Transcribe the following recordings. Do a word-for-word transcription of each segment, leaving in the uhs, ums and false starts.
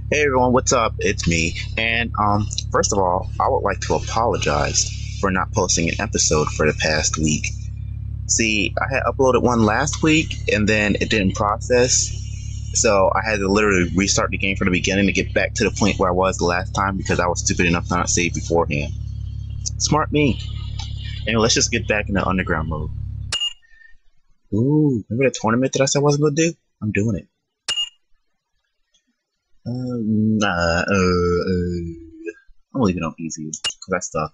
Hey everyone, what's up? It's me. And um, first of all, I would like to apologize for not posting an episode for the past week. See, I had uploaded one last week and then it didn't process, so I had to literally restart the game from the beginning to get back to the point where I was the last time because I was stupid enough to not save beforehand. Smart me. Anyway, let's just get back into underground mode. Ooh, remember the tournament that I said I wasn't gonna do? I'm doing it. Um, uh, uh, uh, I'm leaving it on easy because I suck.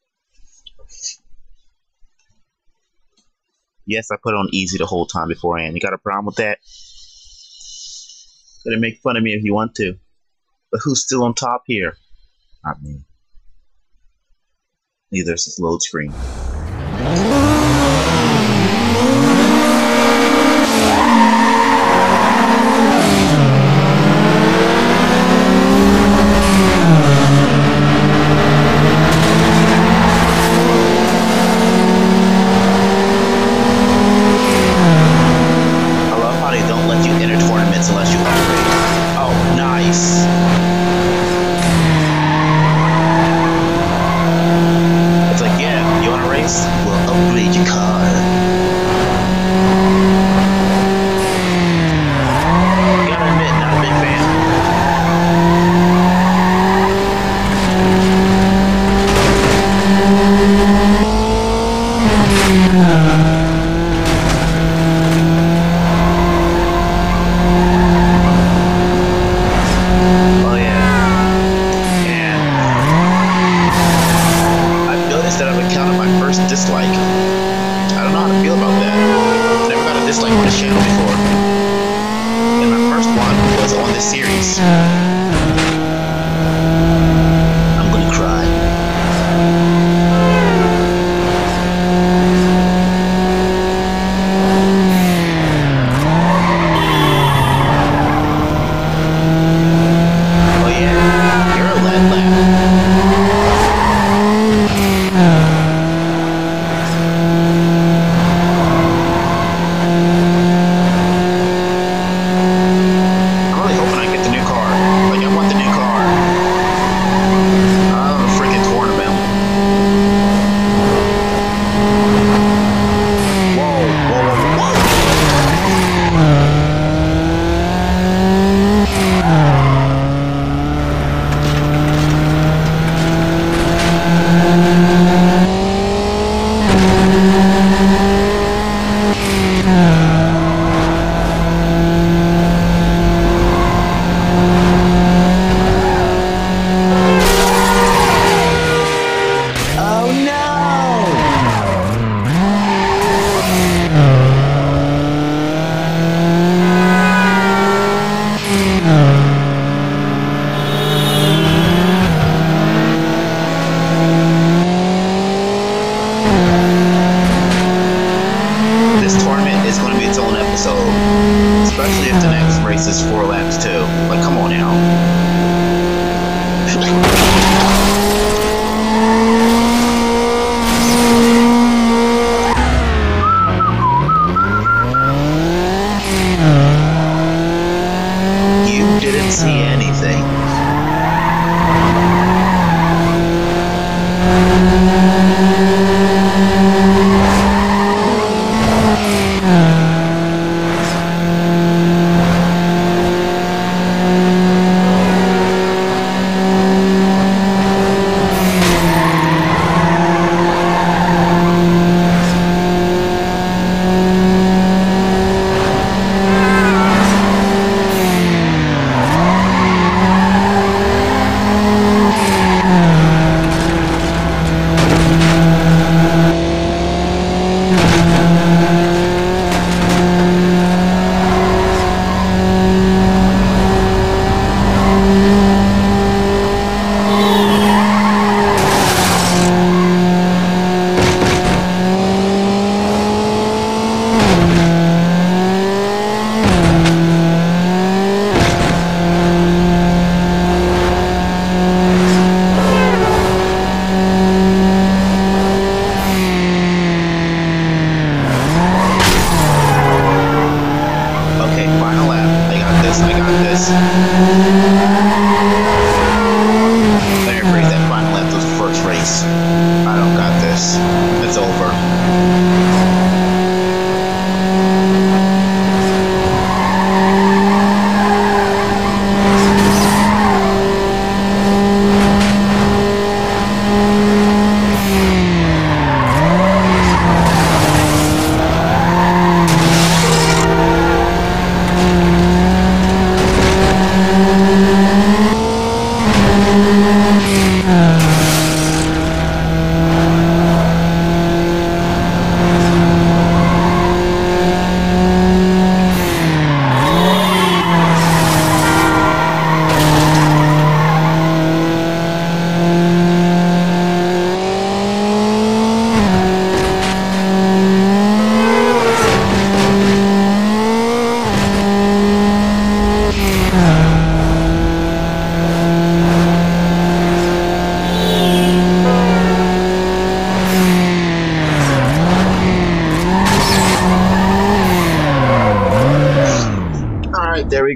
Yes, I put it on easy the whole time beforehand. You got a problem with that? Gonna make fun of me if you want to. But who's still on top here? Not me. Neither is this load screen.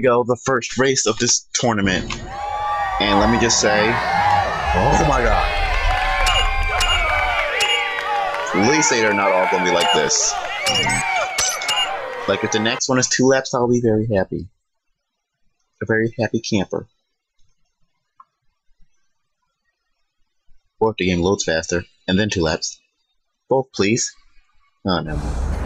go, the first race of this tournament. And let me just say, oh my god. Please say they're not all going to be like this. Like if the next one is two laps, I'll be very happy. A very happy camper. Or if the game loads faster, and then two laps. Both, please. Oh, no.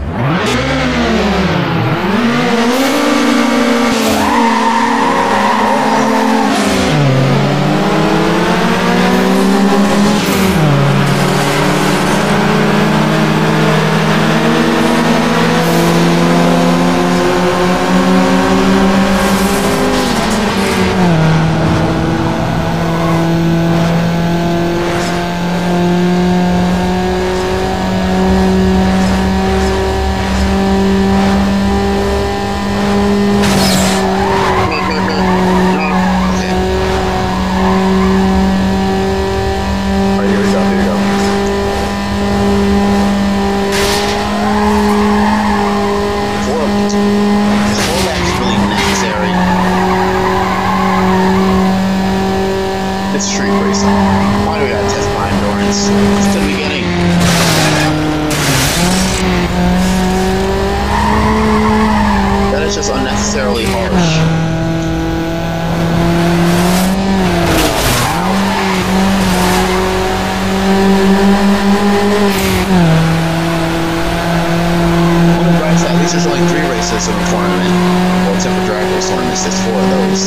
Unnecessarily harsh. On the bright side, at least there's only three races in the tournament. Well, except for drag race tournaments, there's four of those.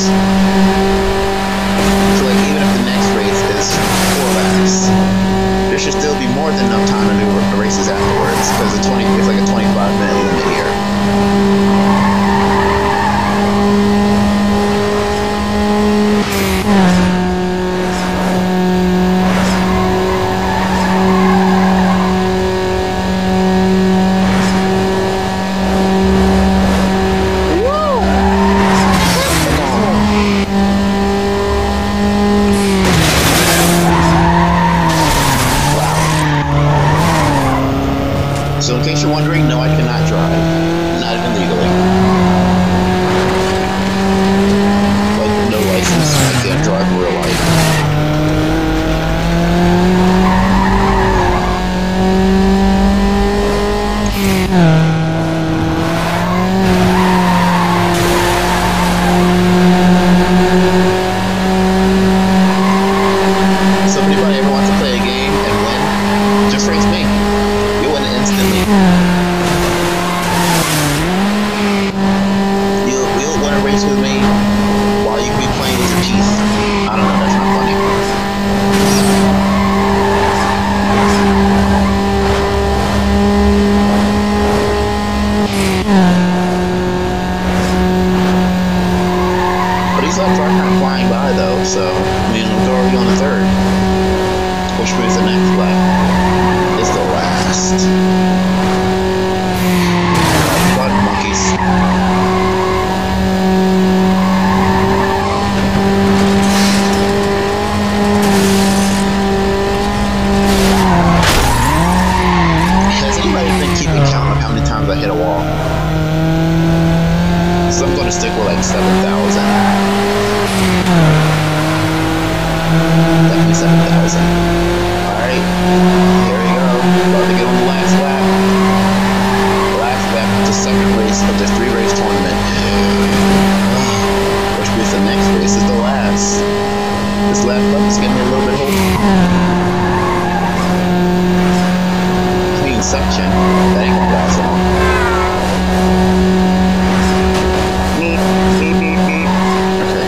So, like, even if the next race is four laps, there should still be more than enough time to do the races afterwards, because it's twenty. It's like a twenty-five minute limit here. So in case you're wondering, no, I cannot drive. Not even legally. Like, no license. I can't drive in real life. So if anybody ever wants to play a game and win, just race me. You'll win it instantly. You'll, you'll want to race with me while you can be playing with your teeth. I don't know, that's not funny. But these laps are kind of flying by though, so I mean, we're already on the third. Which means the next lap is the last. Blood monkeys. Has anybody been keeping count of how many times I hit a wall? So I'm going to stick with like seven thousand. Definitely seven thousand. Alright, here we go. About to get on the last lap. Last lap of the second race of this three race tournament. Which means the next race is the last. This last lap is getting me a little bit old. Clean suction. That ain't gonna last long. Beep, beep, beep, beep. Okay.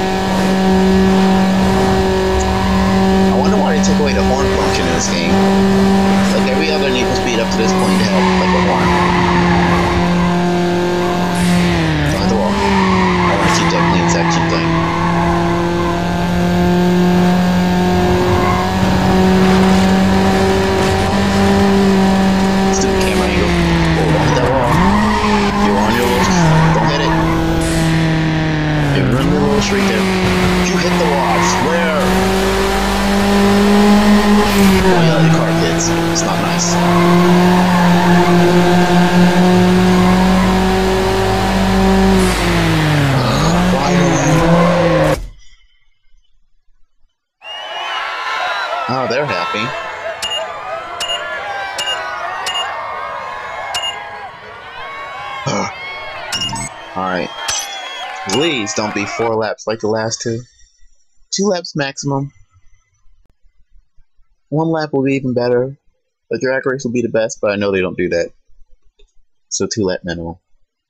I wonder why they took away the horn function in this game. Like every other Need for Speed up to this point Oh, they're happy. Alright. Please don't be four laps like the last two. Two laps maximum. One lap will be even better. The drag race will be the best, but I know they don't do that. So two lap minimum.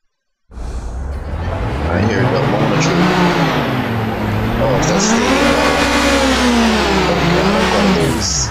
Alright, here we go. Moment of truth. Oh, it's that stadium. Oh god, I'm gonna lose.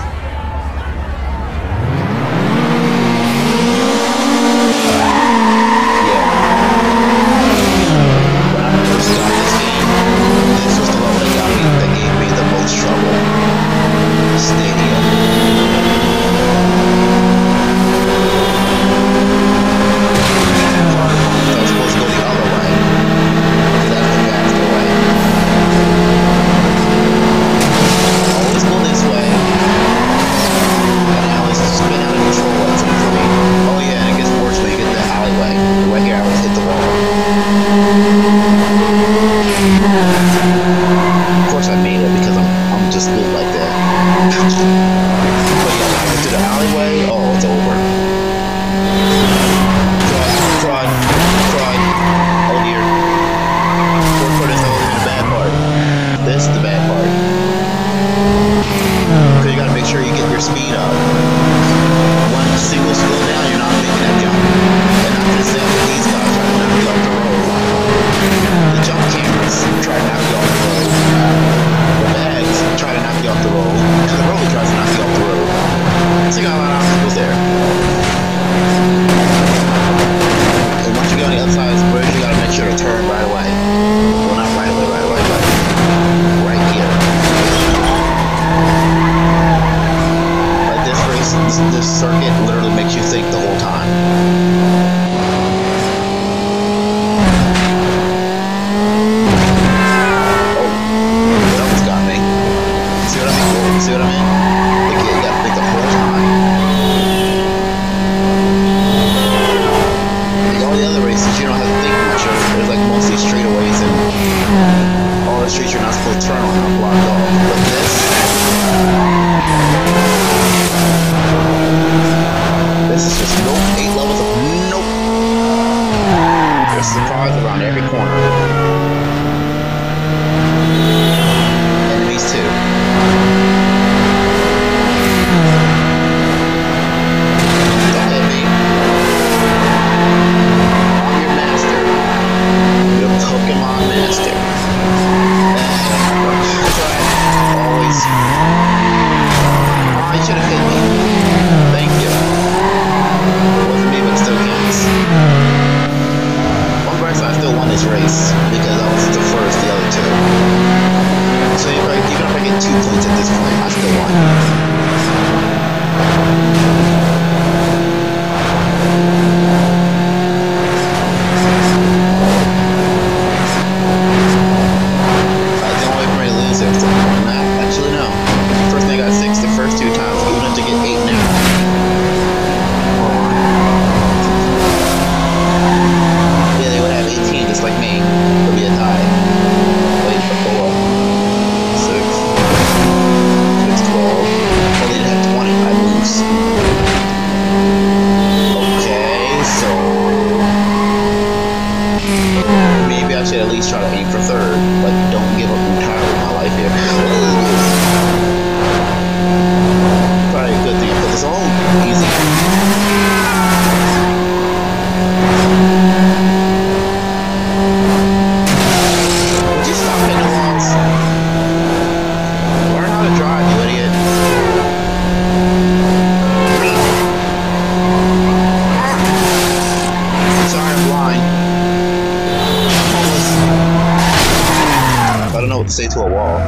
Say to a wall.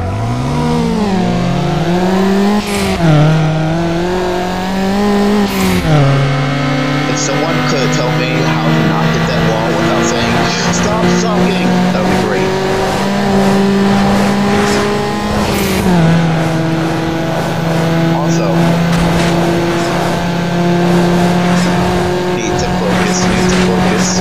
If someone could tell me how to not hit that wall without saying, "Stop sucking," that would be great. Also, need to focus, need to focus.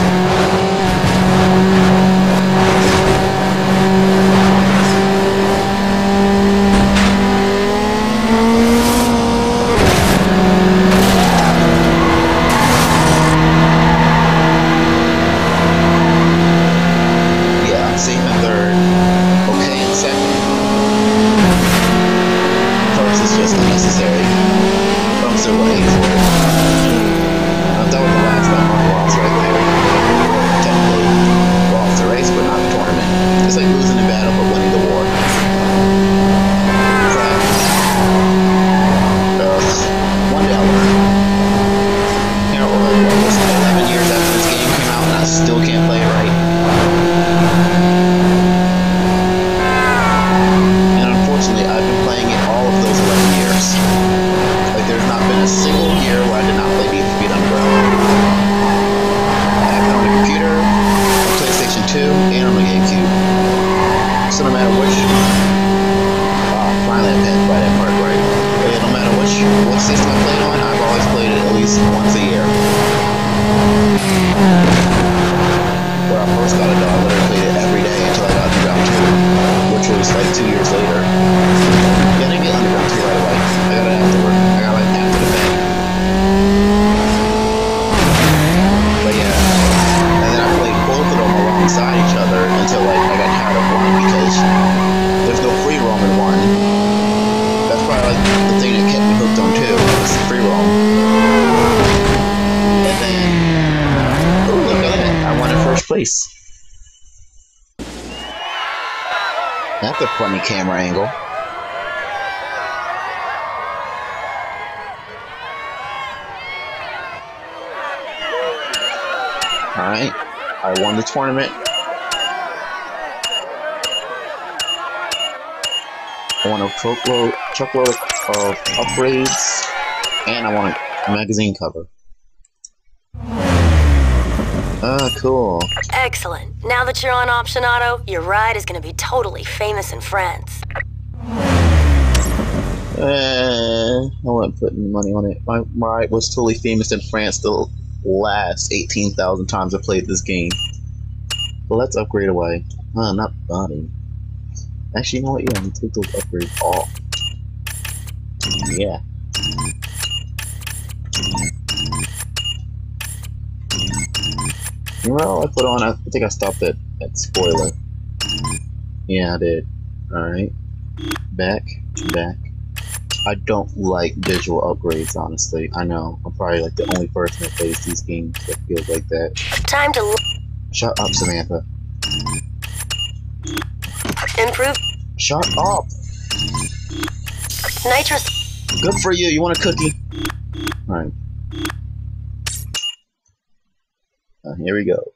system I played on, I've always played it at least once a year. When I first got a dog, I literally played it every day until I got Underground two, which was like two years later. Yeah, I didn't get Underground two right away. I got it afterward. I got like after the fact. But yeah, and then I played both of them alongside each other until like I got tired of one because there's no free roam in one. That's probably like the thing that kept me hooked on two, was the free roam. And then, oh look at that, I won in first place. That's a funny camera angle. Alright, I won the tournament. I want a truckload, truckload of upgrades, and I want a magazine cover. Ah, cool. Excellent. Now that you're on Option Auto, your ride is going to be totally famous in France. Uh, I wasn't putting money on it. My, my ride was totally famous in France the last eighteen thousand times I played this game. Well, let's upgrade away. Uh, not body. Actually, you know what? Yeah, let me take those upgrades off. Yeah. Well, I put on, I think I stopped at, at spoiler. Yeah, I did. Alright. Back, back. I don't like visual upgrades, honestly. I know. I'm probably like the only person that plays these games that feels like that. Time to Shut up, Samantha. improve Shut up! nitrous. Good for you. You want a cookie? Alright. Uh, here we go.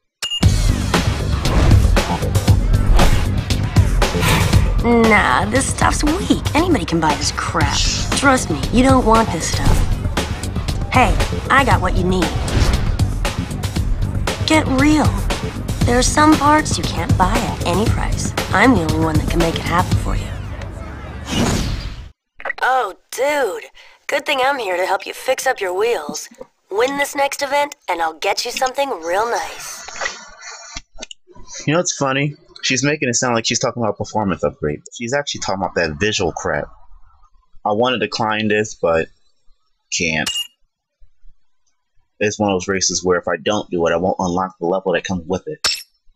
Nah, this stuff's weak. Anybody can buy this crap. Trust me, you don't want this stuff. Hey, I got what you need. Get real. There are some parts you can't buy at any price. I'm the only one that can make it happen for you. Oh, dude. Good thing I'm here to help you fix up your wheels. Win this next event, and I'll get you something real nice. You know what's funny? She's making it sound like she's talking about performance upgrade. She's actually talking about that visual crap. I want to decline this, but can't. It's one of those races where if I don't do it, I won't unlock the level that comes with it.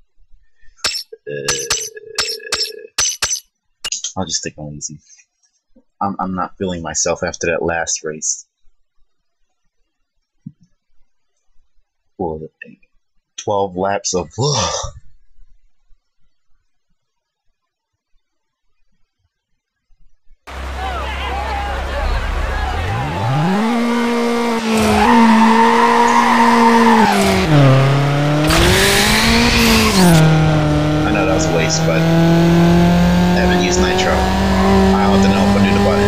Uh, I'll just stick on easy. I'm, I'm not feeling myself after that last race. What was it? twelve laps of... I know that was a waste, but I haven't used nitro. I'll have to know if I do the button.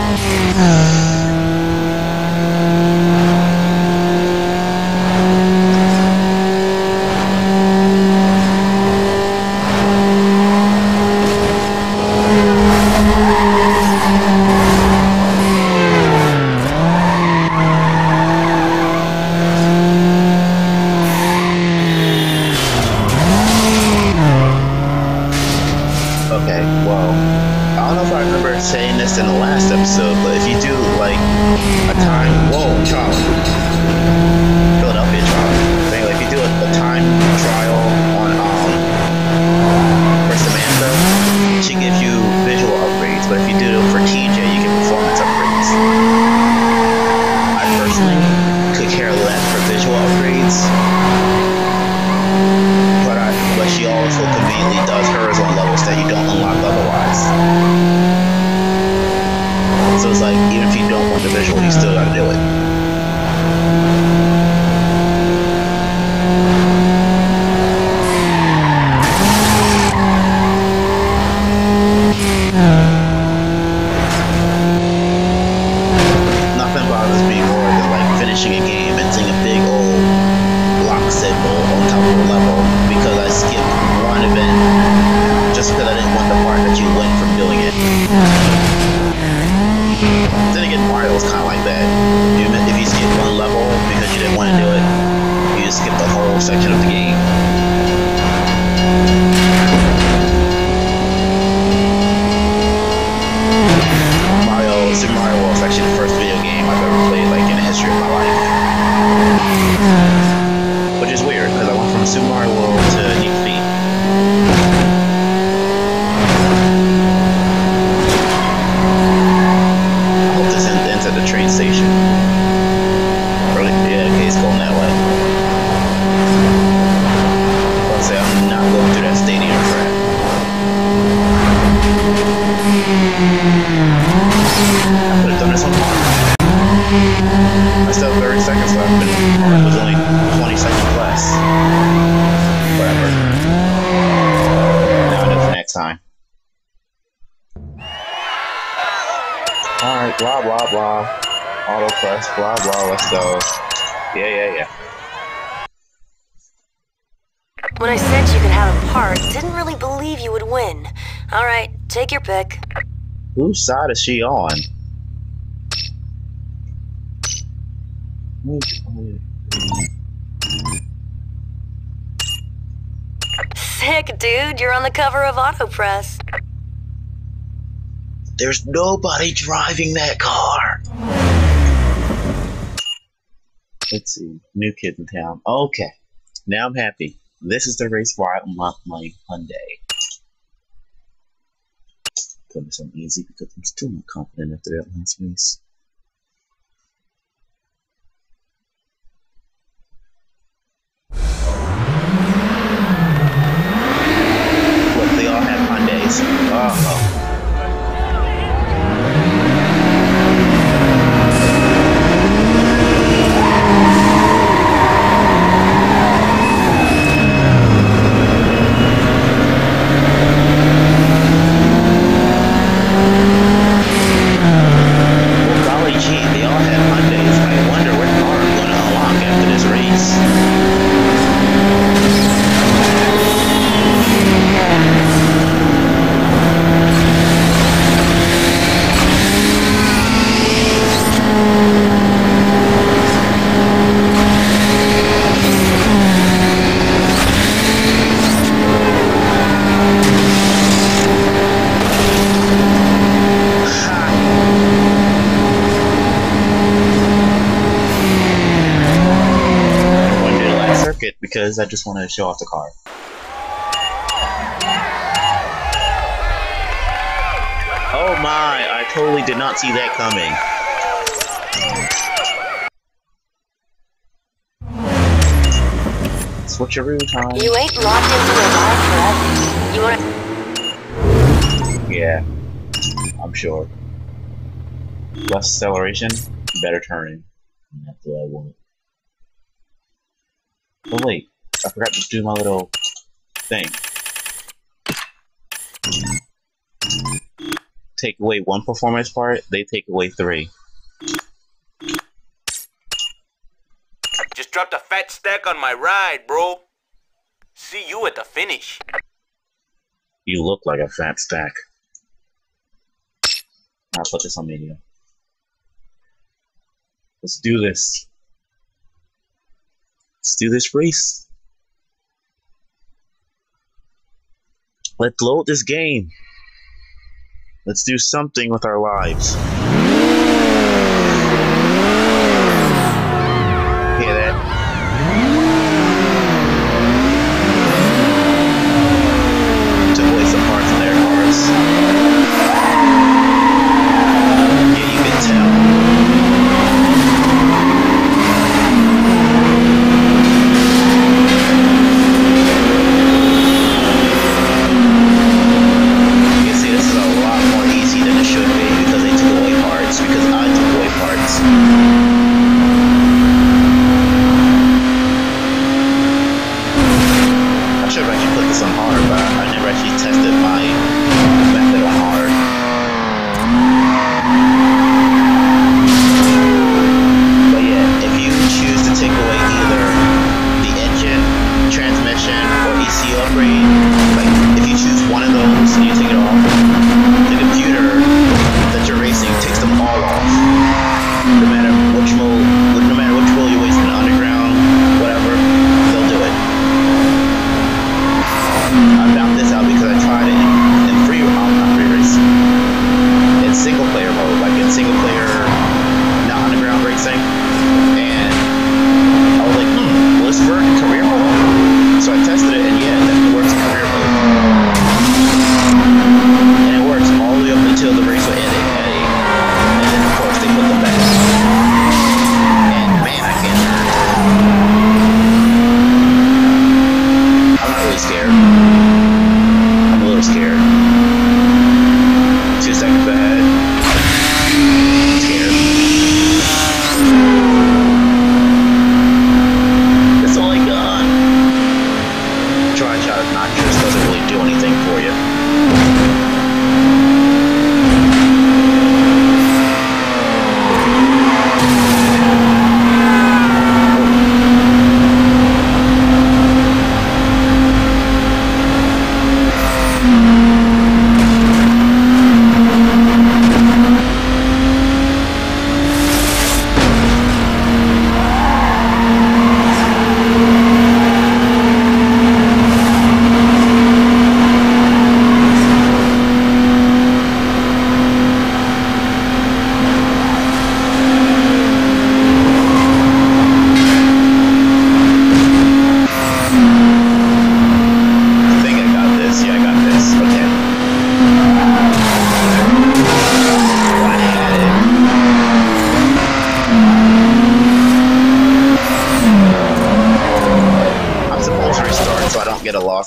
Okay, well, I don't know if I remember saying this in the last episode, but if you do, like, a time... Whoa, Charlie. Philadelphia, Charlie. But anyway, if you do a, a time trial on, um, for Samantha, she gives you visual upgrades, but if you do it for T J, you get performance upgrades. I personally could care less for visual upgrades, but I, but she also conveniently does hers on levels that you don't unlock otherwise. So it's like, even if you don't want the visual, you still gotta do it. Nothing bothers me more than like finishing a game and seeing a big old lock symbol on top of the level because I skipped one event just because I didn't want the part that you went from doing it. Then again, Mario was kind of like that. to do it, you just skip the whole section of the game. Mario, Super Mario World is actually the first video game I've ever played, like, in the history of my life. Which is weird, because I went from Super Mario World to Need for Speed. I hope this ends at the train station. Really? Yeah, okay, it's going that way. I'll say I'm not going through that stadium crap. I could have done this on Mario. I still have thirty seconds left, but it was only twenty seconds less. Whatever. Now I know for next time. Alright, blah blah blah. Auto press, blah blah, let's go. Yeah, yeah, yeah. When I said you could have a part, didn't really believe you would win. Alright, take your pick. Whose side is she on? Sick, dude. You're on the cover of AutoPress. There's nobody driving that car. Let's see. New kids in town. Okay. Now I'm happy. This is the race where I unlock my Hyundai. Put this on easy because I'm still not confident after that last race. Look, they all have Hyundais. Oh. Because I just wanted to show off the car. Oh my, I totally did not see that coming. Switcheroo time. You ain't locked into a life forever. You wanna... Yeah, I'm sure. Less acceleration, better turning. That's what I want. Oh wait, I forgot to do my little thing. Take away one performance part, they take away three. Just dropped a fat stack on my ride, bro. See you at the finish. You look like a fat stack. I'll put this on media. Let's do this. Let's do this race. Let's load this game. Let's do something with our lives. Hear that? Took away some parts of their cars. Yeah, you can tell. You can see this is a lot more easy than it should be because they took away parts.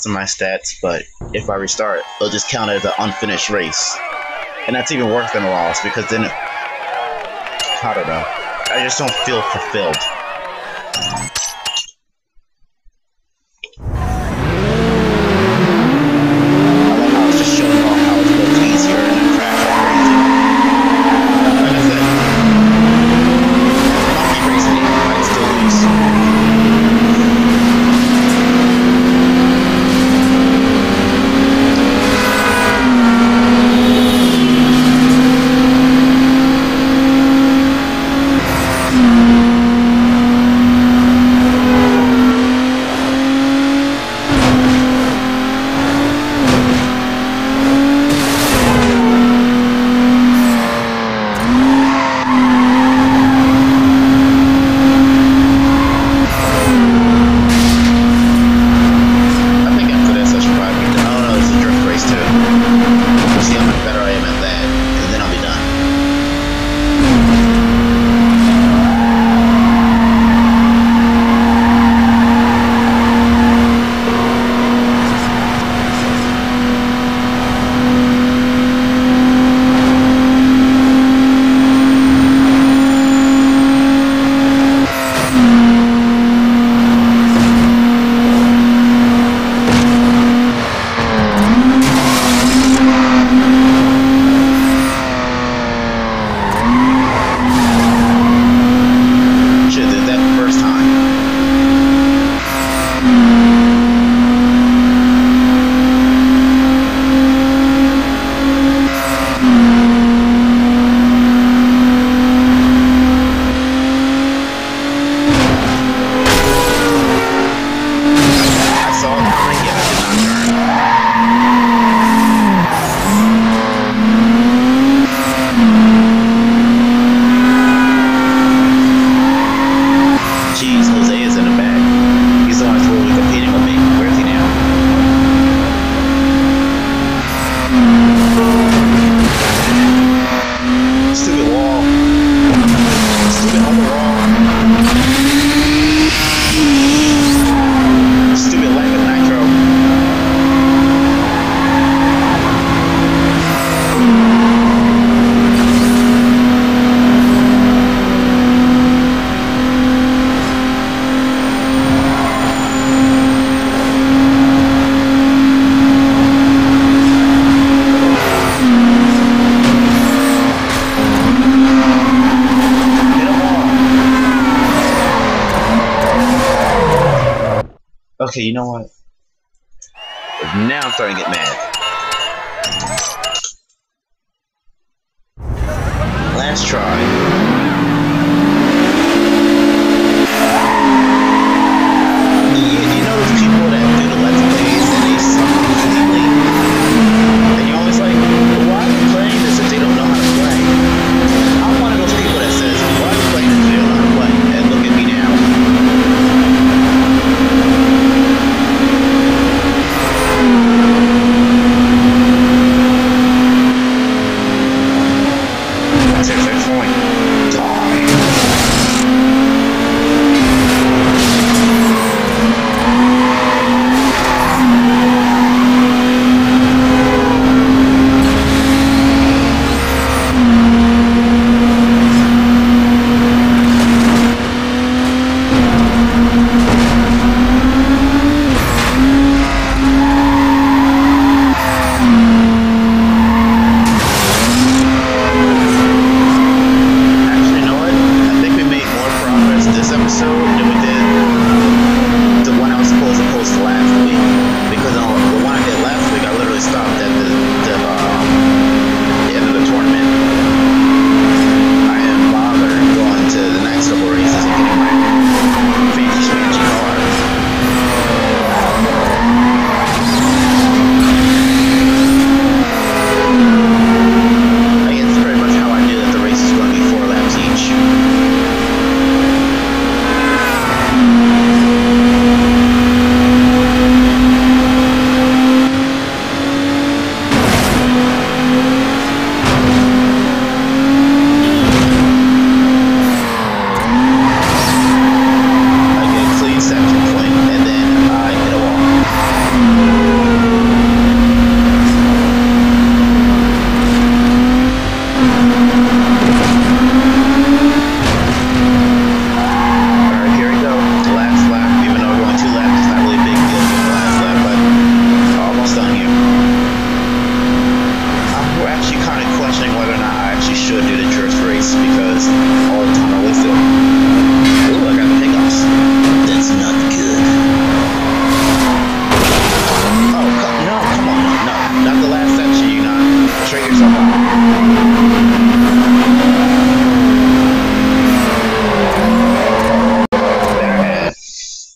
lost in my stats, but if I restart, it'll just count as an unfinished race. And that's even worse than a loss, because then it, I don't know. I just don't feel fulfilled. Okay, you know what? Now I'm starting to get mad. Last try. You, you know those people that do the Let's Plays and they suck completely? And you're always like, why are they playing this if they don't know how to play? I'm one of those people that says, why are they playing this if they don't know how to play? And look at me now. That's your point.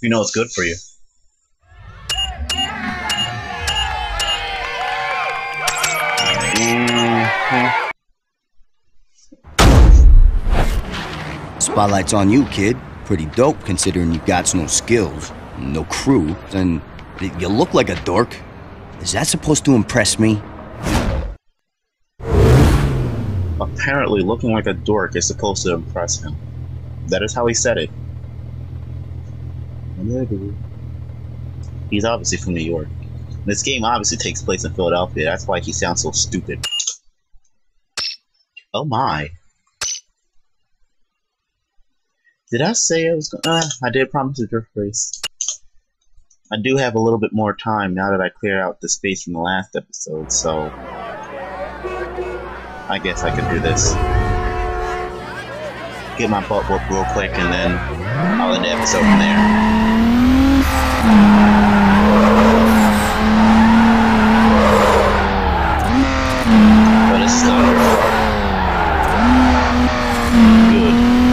You know it's good for you. Mm-hmm. Spotlight's on you, kid. Pretty dope considering you got no skills, no crew, and you look like a dork. Is that supposed to impress me? Apparently, looking like a dork is supposed to impress him. That is how he said it. He's obviously from New York. This game obviously takes place in Philadelphia. That's why he sounds so stupid. Oh my. Did I say I was going to... Uh, I did promise a drift race. I do have a little bit more time now that I cleared out the space from the last episode, so... I guess I can do this. Get my butt whooped real quick, and then I'll end the episode from there. But it's still your fault. Good.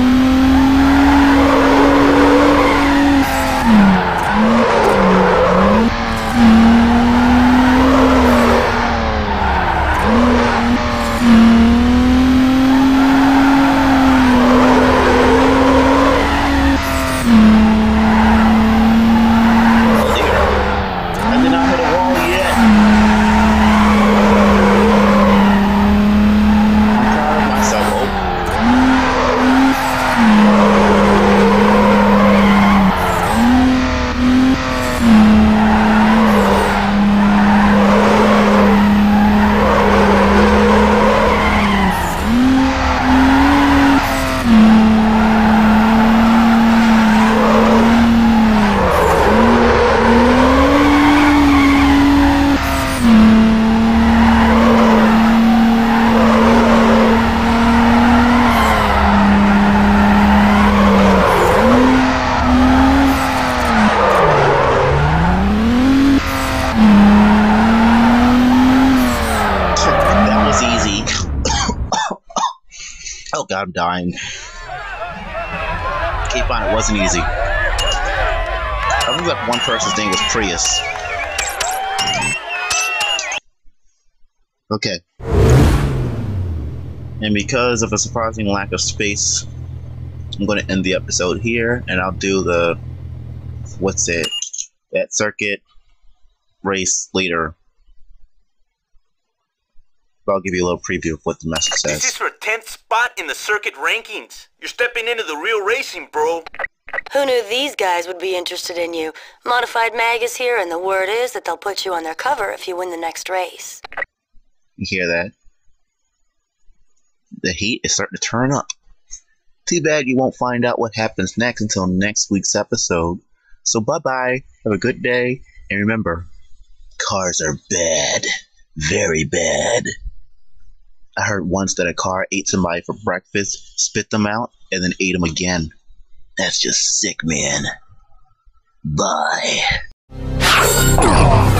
Oh god, I'm dying. Keep on, it wasn't easy. I think that one person's name was Prius. Okay. And because of a surprising lack of space, I'm going to end the episode here, and I'll do the... what's it? That circuit race later. I'll give you a little preview of what the message says. This is your tenth spot in the circuit rankings. You're stepping into the real racing, bro. Who knew these guys would be interested in you? Modified Mag is here, and the word is that they'll put you on their cover if you win the next race. You hear that? The heat is starting to turn up. Too bad you won't find out what happens next until next week's episode. So bye-bye, have a good day, and remember, cars are bad. Very bad. I heard once that a car ate somebody for breakfast, spit them out, and then ate them again. That's just sick, man. Bye.